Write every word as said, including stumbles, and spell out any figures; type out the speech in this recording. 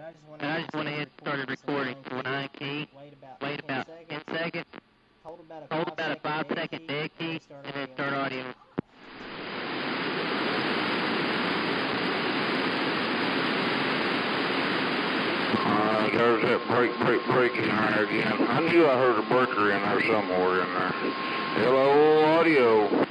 And I just went ahead and started recording. So when I key, wait about ten seconds, hold about a five second dead key, and then start audio. Alright, there's that break, break, break in there again. I knew I heard a breaker in there somewhere in there. Hello, audio.